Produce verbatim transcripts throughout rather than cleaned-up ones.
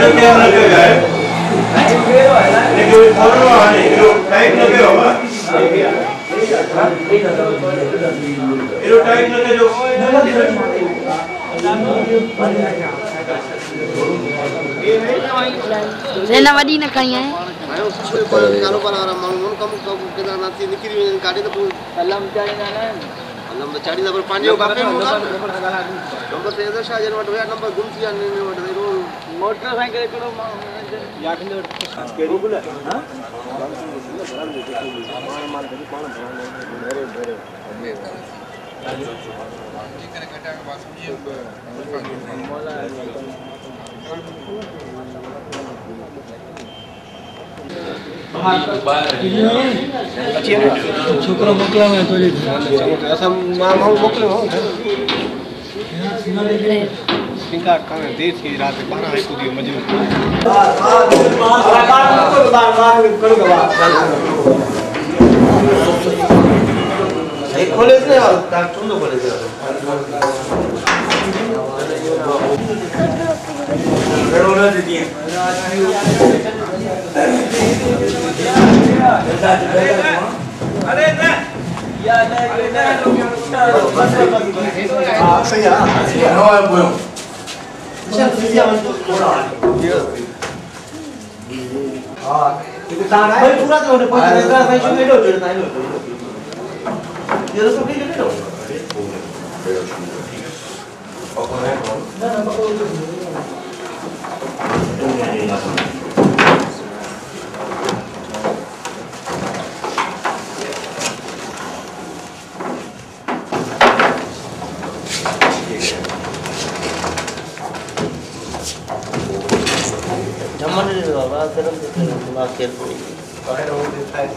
Rena wadi nak kaya. Ayo, kalau para orang malu kamu kamu kita nanti nikirin kadi tu alam cari nana. Alam cari na ber pani kafe muka. Nomor tiada sahaja nomor dua nomor gunci ane nomor dua itu. Motor cycle itu nomor. Ya kena. Kiri pula. Hah? छोकरा मोकला में तो ऐसा मां मां मोकले हो सिंगा कने देर थी रात बारह है कुदियो मजू एक कॉलेज ने और चुंदो कॉलेज रेडोना दीदी अरे ना या ना ना हां सही है नो है बोलो चल फिजिया मन तो थोड़ा हां itu tangan aja पूरा तो उन्हें पहुंच गया भाई जो मेडो जो ना लो ये तो सब ठीक है तो और कौन है ना ना जमन रे बाबा गरम से दिमाग खेल पड़ी बाहर हो देता है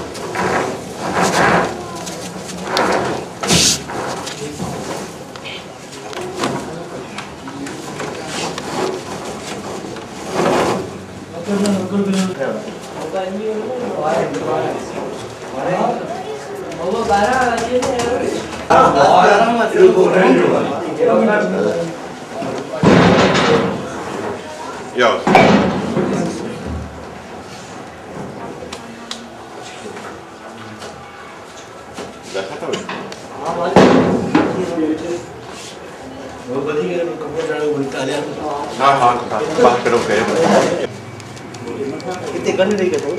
वो बारह ये है बारह मत Ja. Dah kata apa? हाँ वाले वो बड़ी है कपड़ा डालो बोलता है हाँ हाँ बात करो क्या कितने करने नहीं करते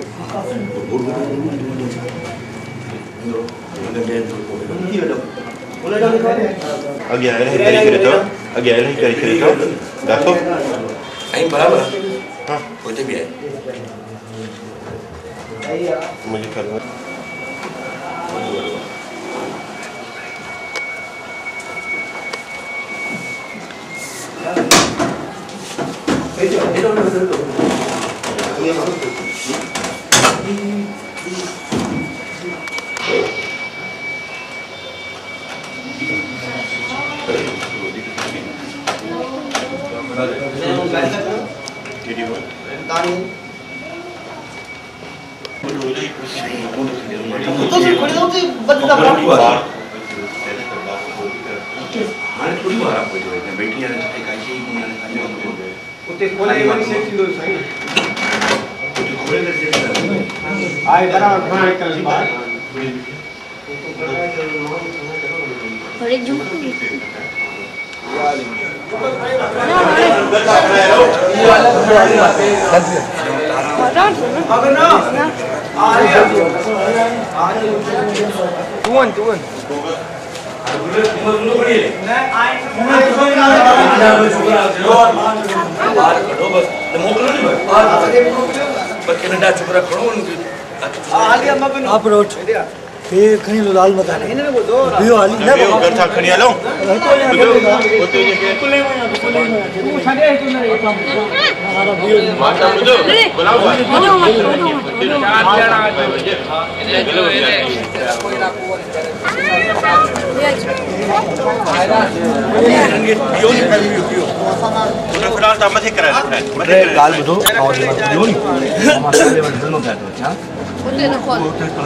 Agak eleh kari kereta, agak eleh kari kereta, dah tu. Ain berapa? Hah? Hotel biar. Mungkin kalau. Itu, itu orang betul tu. Ini mana tu? Jadi apa? Tani. Bodoh lagi pusing, bodoh sini. तो फिर कोई तो बंदा बात हुआ माने थोड़ी बार आपको जो है बैठी है एक ऐसे ही मुझे खाने को उते खोले वाली सेट थी दो सही जो खोले का सेट आए बराबर खाए कर बात और एक झुमका अगर ना तुवन तुवन आप रोट ये कहीं लाल मत आने बियो हाली ना Biar kerja kerja long. Betul je ke? Macam betul. Berlawan. Biar ni kan biar biar. Sudah final tak masih keren. अरे गाल बुझो और यो नहीं हमारे लेवल में नो बैठ अच्छा उते न खोल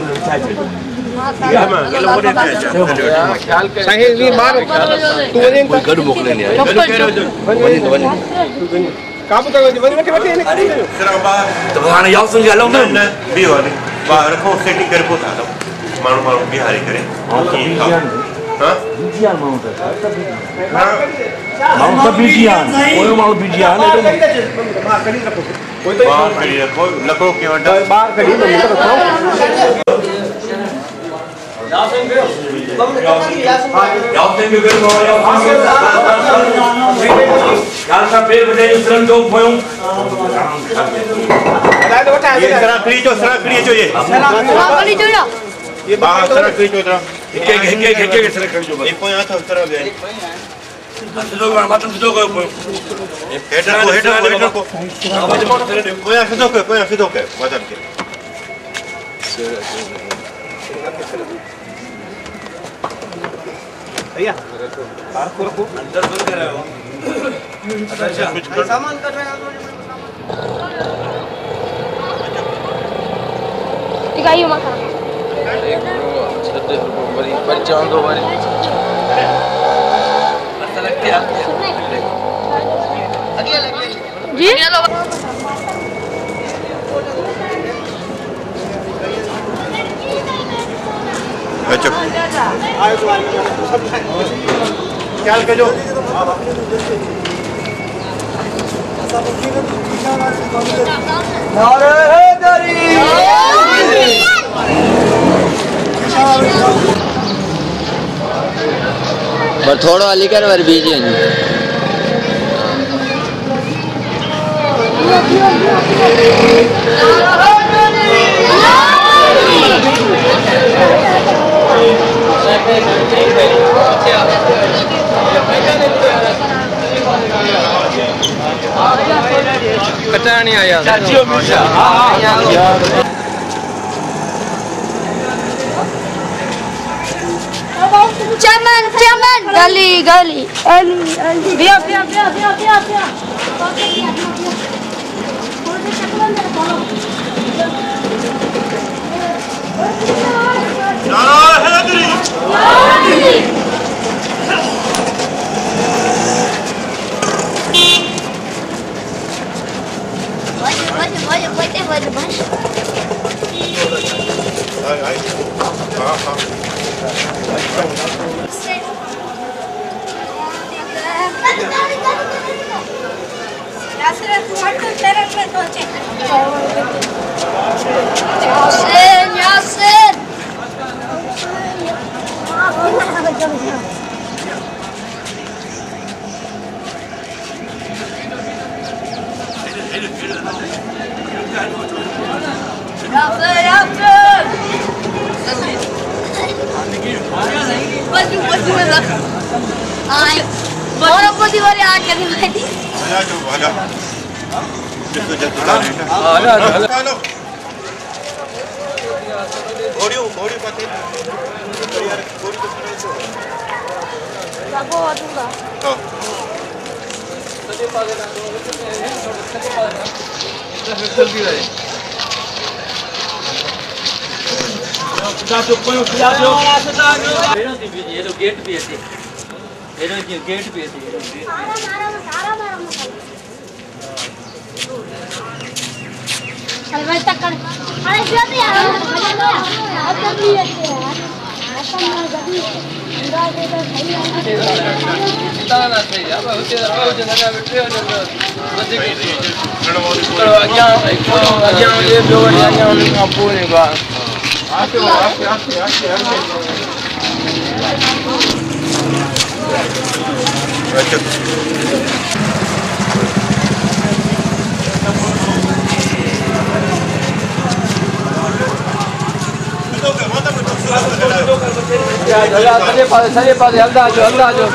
Ya mah, kalau boleh dia. सही नहीं मार तू ने कोई गड़ मोकले नहीं आए Kalau kira tu. बनी तो बनी काबू करो वरी वठी वठी ने कढी कयो जरा बाहर तो हाणे याव सुन हलऊं न न बियो हले बाहर रखो सेटिंग करे पोइ था हलूं माण्हू माण्हू बिहारे करे हाँ बीजियान माण्हू त माण्हू त बीजियान कोई माण्हू बीजियान बाहर कढी रखो कोई तो बाहर कढी रखो लकड़ो के वटा बाहर कढी तो रखो याव सिंह के घर में याव यार सा पे बजे उतरन जो पयो ये सरा खड़ी जो सरा खड़ी जो ये वाली जो या ये बाहर सरा खड़ी जो जरा एक एक एक एक एक सरा खड़ी जो ये पोया था सरा गए सिधो कर मातम सिधो कर हेडर को हेडर को हेडर को पोया सिधो कर पोया सिधो कर मदद के भैया बाहर को रखो अंदर बंद कर रहे हो अच्छा कुछ कर सामान कर रहे हैं ठीक है ये मत एक छत्तीस वरी पंचावन दो वरी जी अच्छा आए तो सब ख्याल कजो नारे हैदरी पर थोड़ा हली कर वर बीजी कटानी आया चमन चमन गली गली अली अली बिया बिया बिया बिया बिया बिया Yasin, Yasin. Yasin, Yasin. Baju, baju mana? Ay, orang pun di mana akan di mana? आजा जो आजा जिसको जल्दी आजा आजा हेलो घोड़ी घोड़ी पाते यार घोड़ी तो Aku ada. हां जल्दी रहे जाओ कोई जाओ ये तो गेट भी है ये तो गेट भी है Marah, marah, marah, marah. Kalau kita kan, ada siapa ya? Ada dia ya. Apa mau jadi? Enggak ada saya. ताना सही अब होते रहो जो लगा बैठे हो जो बच्चे करो आज्ञा आज्ञा ये दो आज्ञा उनका पूरे बा आके आके आके आके अच्छा सजे पासे सजे पासे हल्दा जो हल्दा जो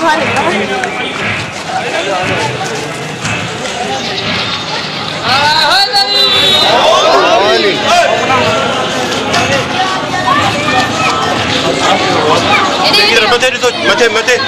मथे ॾिसो मथे मथे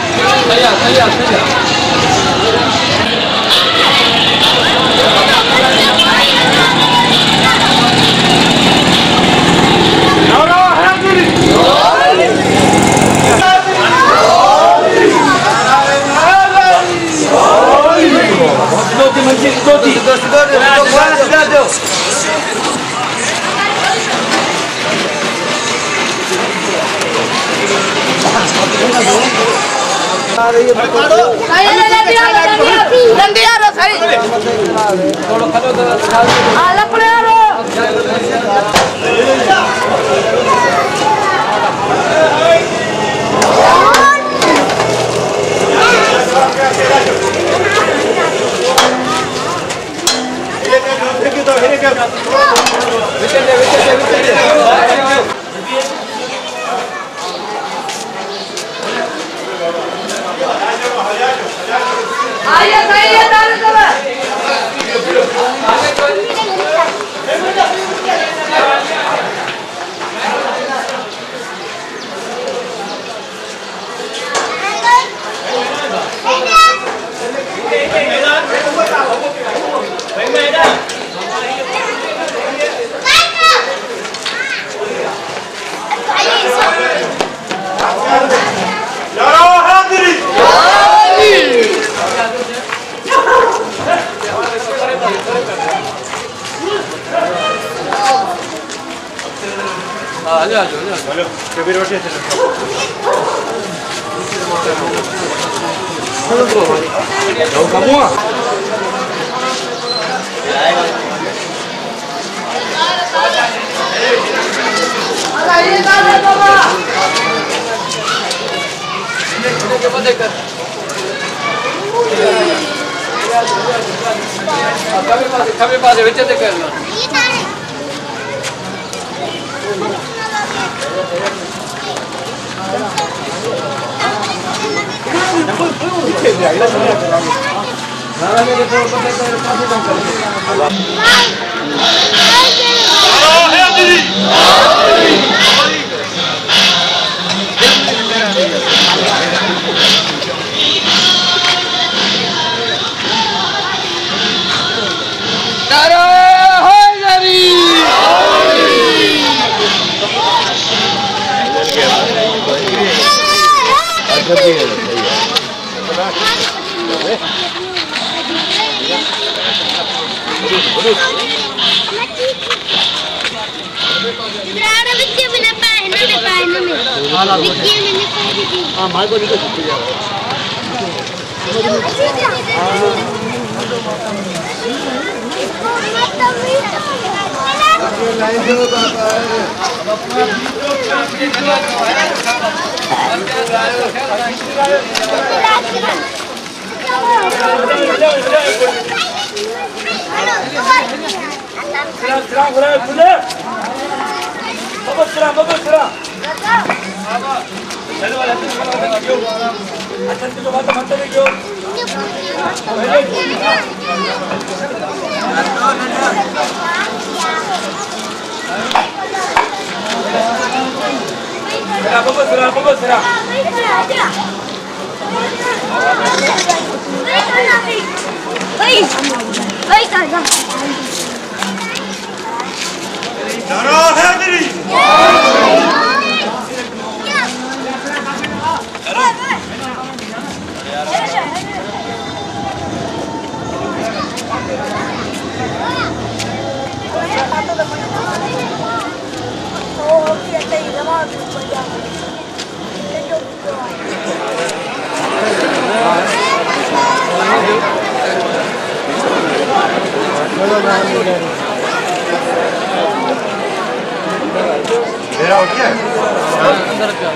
मेरा उठ गया अंदर क्या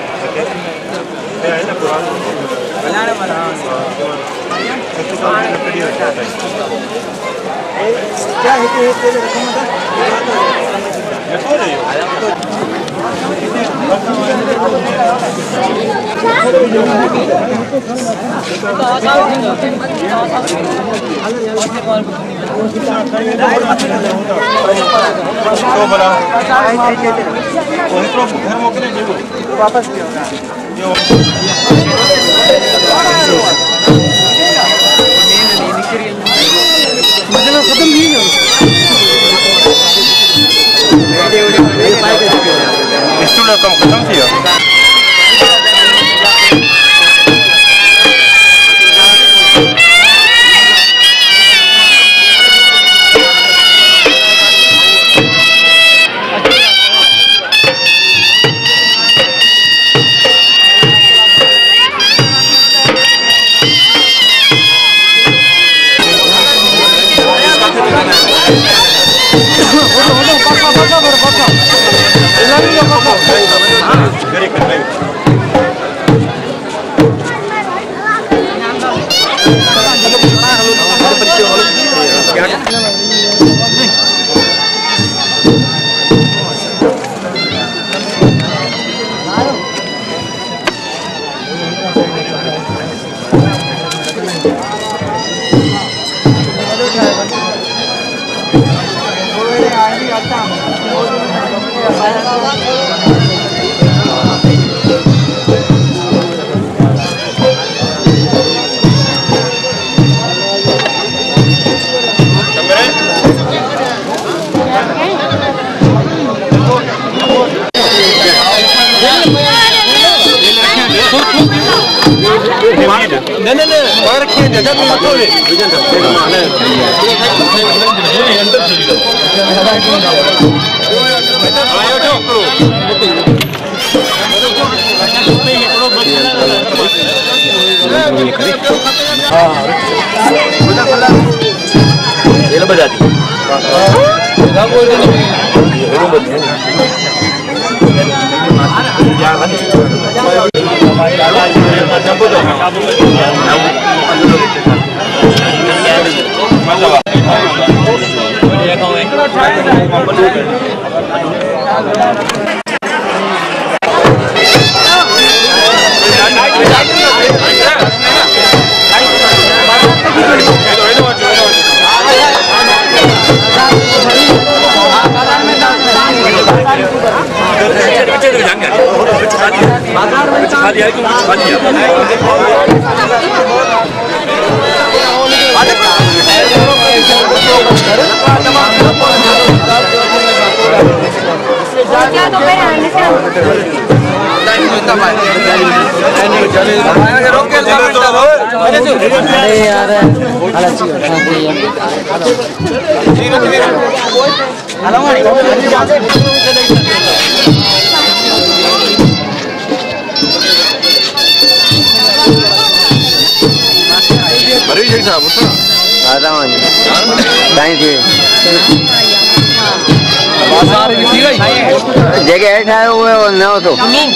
है ना पुराना बनाने वाला क्या है कि तेरे रकम था ये सो रही हो वापस मतलब खत्म नहीं है स्टूडियो कम खत्म किया नहीं नहीं नहीं और रखिए जगह में मत होले विजन साहब देखो माने आयो जो करो हां ये लो बजा दी हां बोल दे ये लो बजा जगह हेठ आयो हुए और न हो तो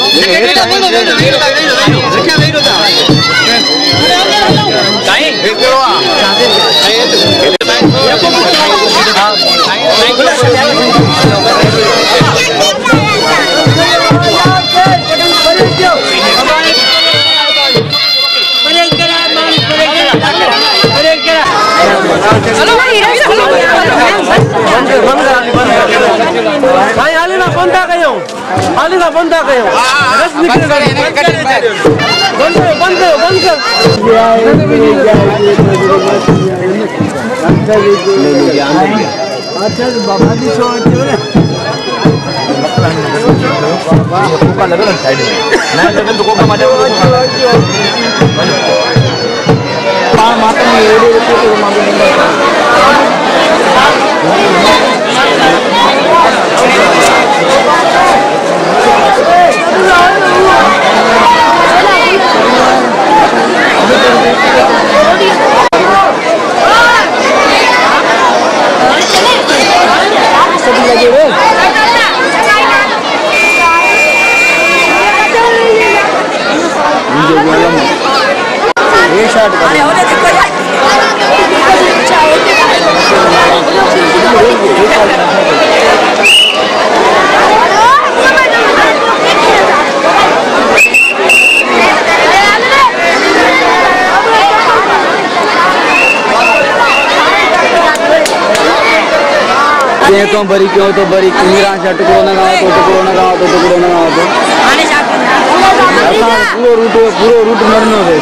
हाली ना बंदा कयो हाली ना बंदा कयो रस निकल गए बंद बंद बंद अच्छा बाबा जी सो ना कोका लगा ना साइड में ना लगा तो कोका मारे पा माता में ये देखो तो मांगे ते तो बरी क्यों तो बरी मीरा से टुकड़ो न गाओ तो टुकड़ो न गाओ तो टुकड़ो न गाओ तो पूरा रूट पूरा रूट मरनो है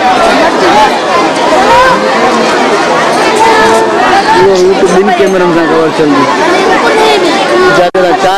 पूरा रूट दिन कैमरा में कवर चल दी ज्यादा चार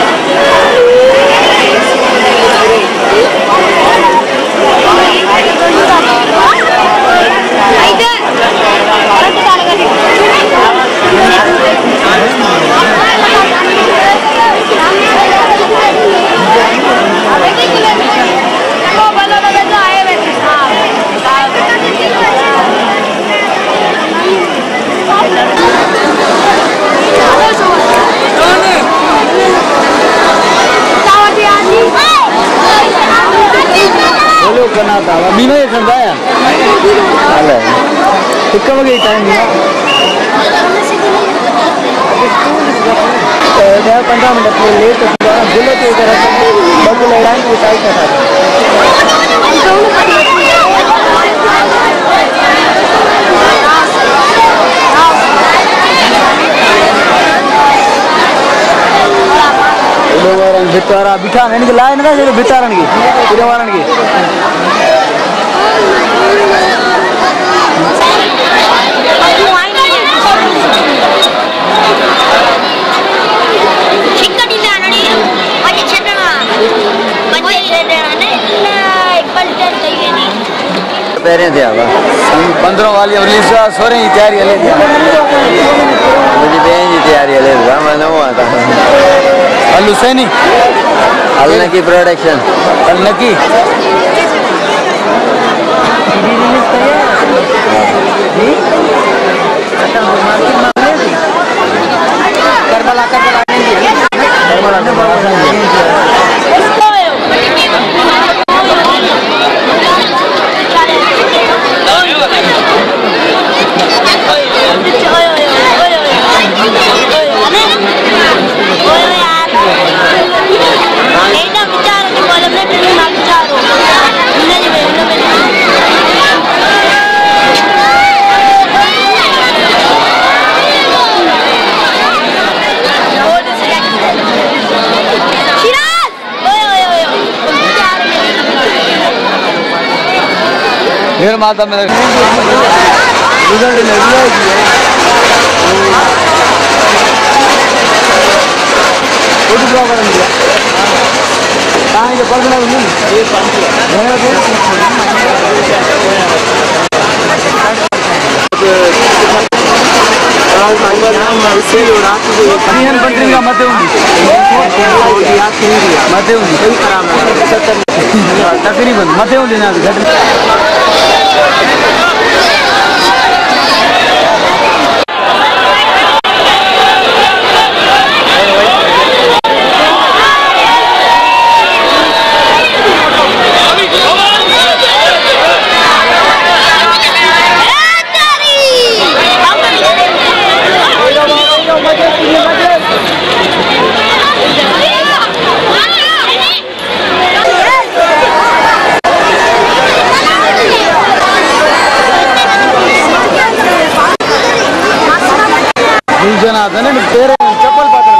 करना था बीनो ये समझाया हाल है कितना बजे टाइम है तो पंद्रह मिनट लेट बोले तो इधर बस लड़ाई की टाइम था भितारा बिठा नहीं कि लाइन का जो भितारन की पूरे वारन की पहले थे अब पंद्रह वाली और लीसा सोरे की तैयारी ले मुझे बेन की तैयारी ले मैं न हुआ था अल हुसैनी अल नकी प्रोडक्शन अल नकी करबला करबला मेरे माता में रिजल्ट नहीं दिया फोटोग्राफर ने दिया कहाँ के पर्सनल नहीं ये कंट्री का मत मत तकरीबन मत लेना जना था ना तेरे चप्पल पात्र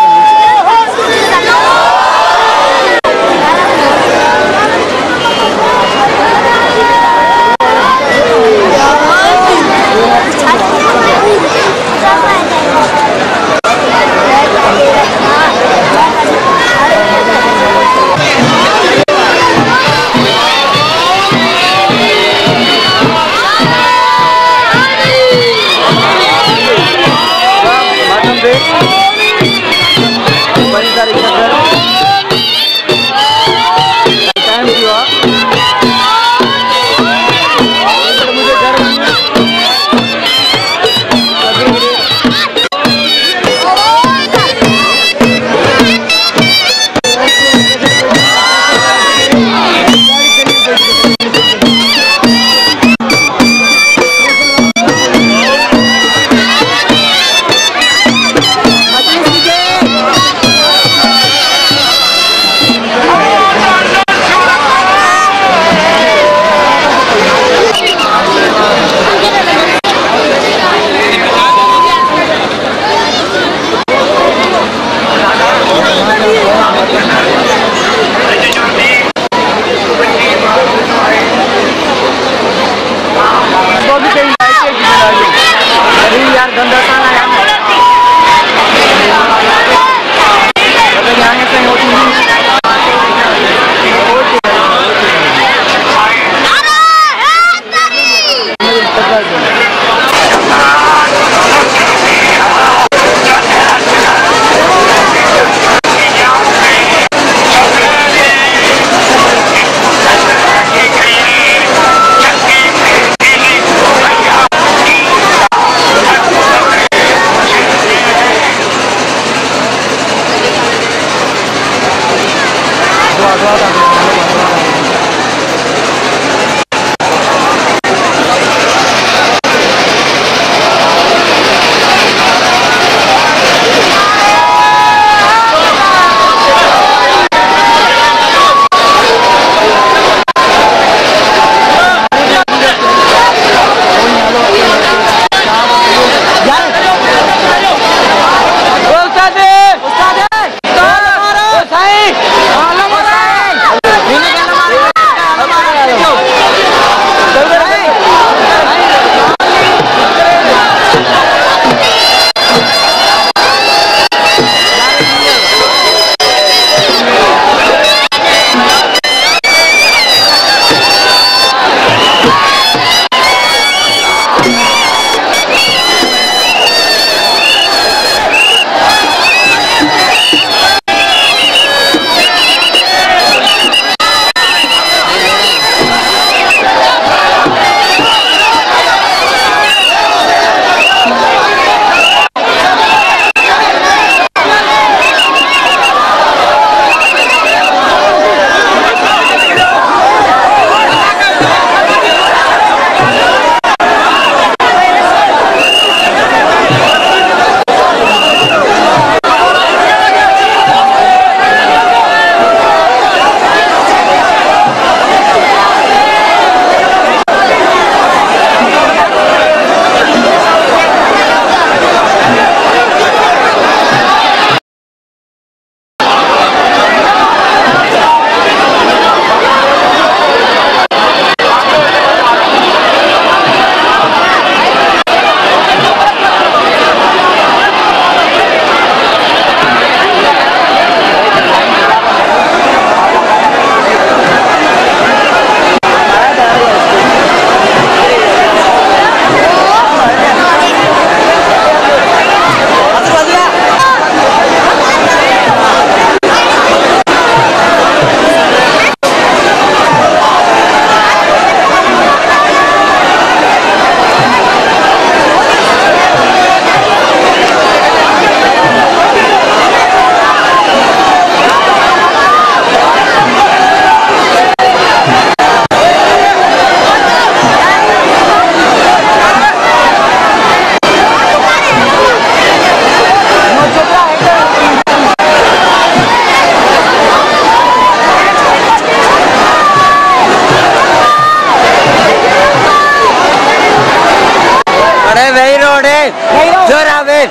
अरे वही रोड है जोरा वे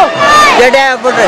जड़े पुट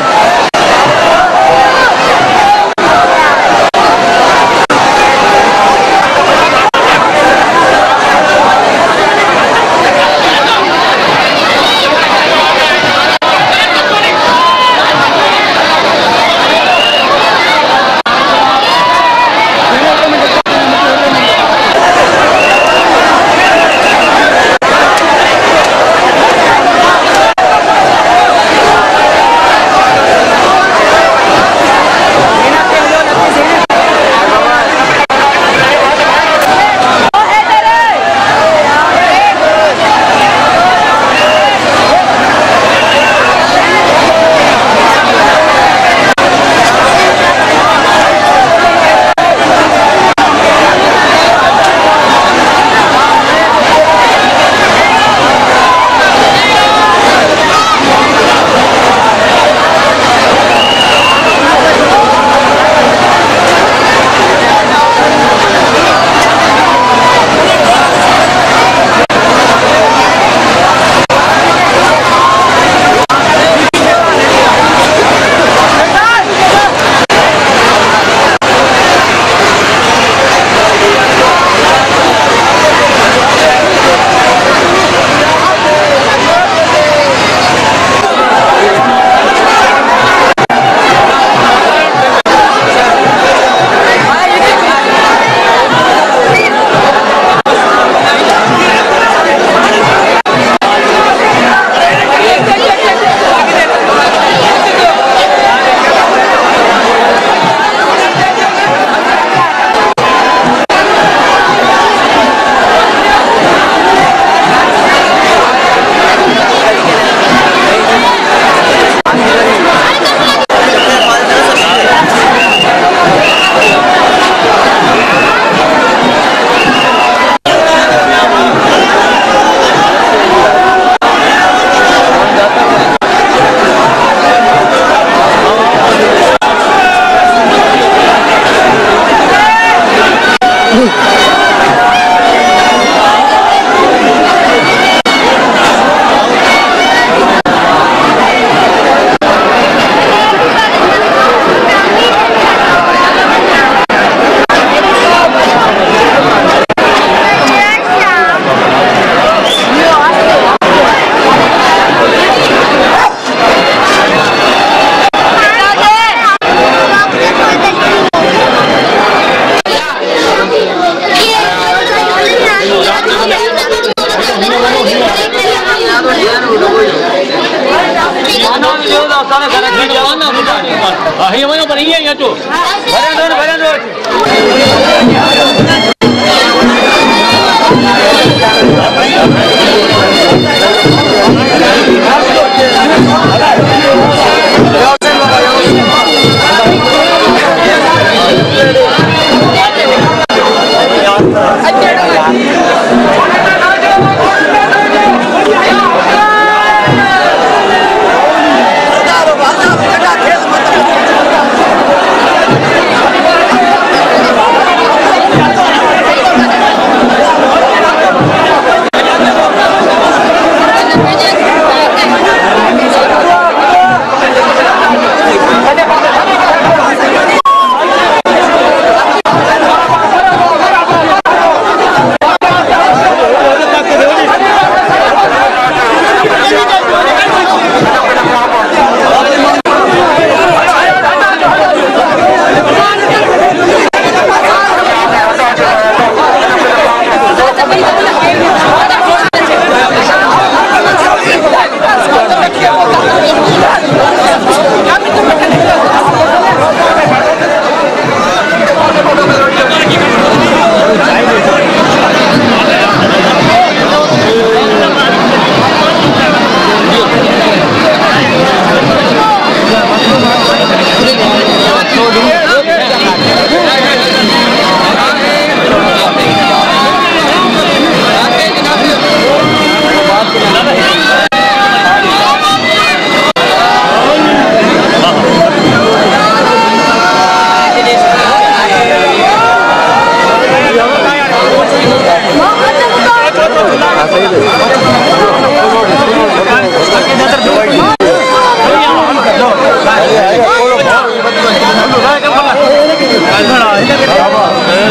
Así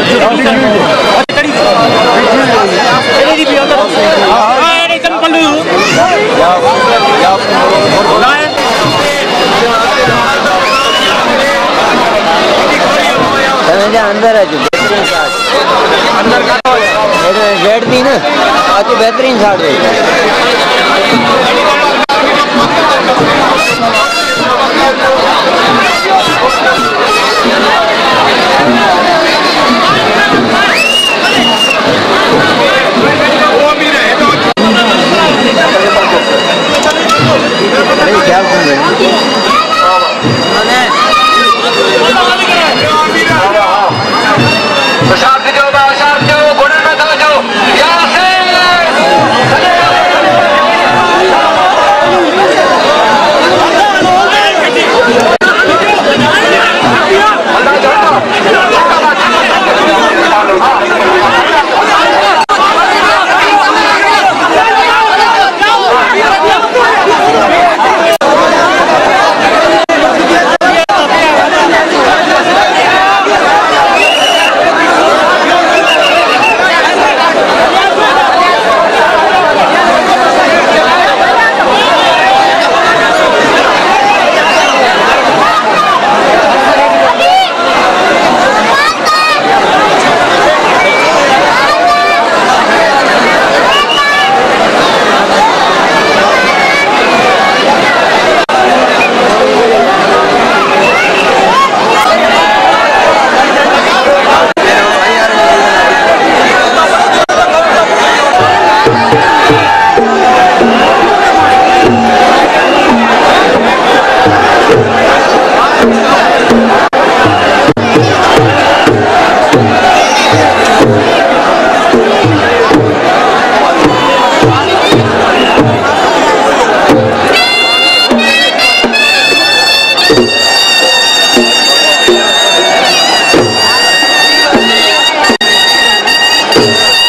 अंदर है जो अंदर का गेट थी ना आज बेहतरीन साड़ गई क्या सुन रहे है